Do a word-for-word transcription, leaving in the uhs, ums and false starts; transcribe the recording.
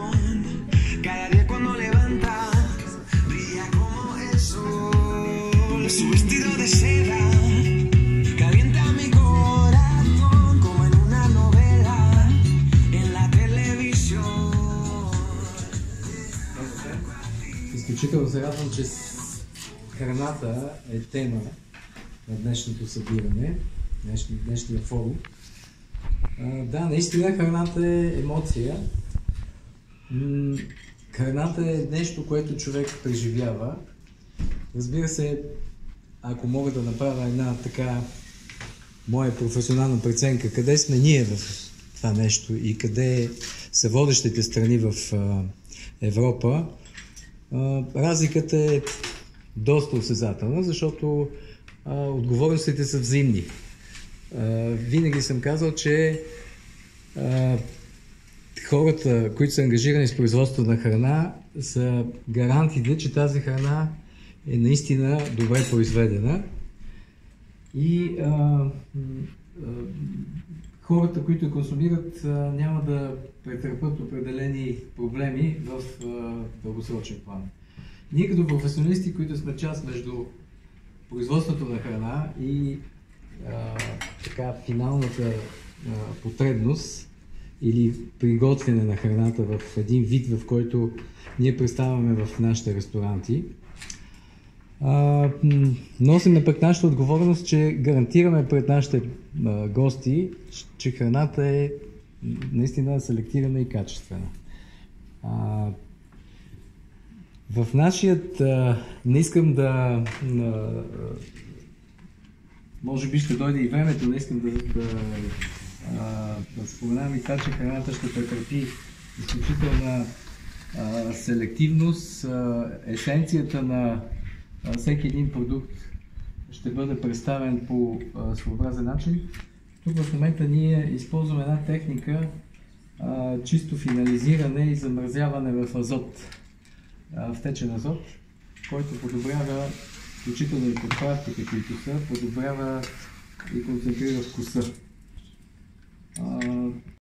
Cada día cuando levantas, brilla como el sol. Su vestido de seda calienta mi corazón como en una novela en la televisión. Изключително се радвам, че храната е тема на днешното събиране, днешния, днешния форум. А, да, наистина храната е емоция. М- храната е нещо, което човек преживява. Разбира се, ако мога да направя една така моя професионална преценка, къде сме ние в това нещо и къде са водещите страни в а, Европа, а, разликата е доста осезателна, защото а, отговорностите са взаимни. А, винаги съм казал, че а, хората, които са ангажирани с производството на храна, са гарантите, че тази храна е наистина добре произведена. И а, а, хората, които я консумират, а, няма да претърпят определени проблеми в а, дългосрочен план. Ние като професионалисти, които сме част между производството на храна и а, така, финалната а, потребност или приготвяне на храната в един вид, в който ние представяме в нашите ресторанти, а, носиме пък нашата отговорност, че гарантираме пред нашите а, гости, че храната е наистина селектирана и качествена. А, в нашият... А, не искам да... А, може би ще дойде и времето, не искам да, да, а, да споменавам и това, че храната ще претърпи изключителна а, селективност. А, есенцията на а, всеки един продукт ще бъде представен по а, своеобразен начин. Тук в момента ние използваме една техника а, чисто финализиране и замразяване в азот, а, в течен азот, който подобрява, включително и подправките, които са, подобрява и концентрира вкуса. А,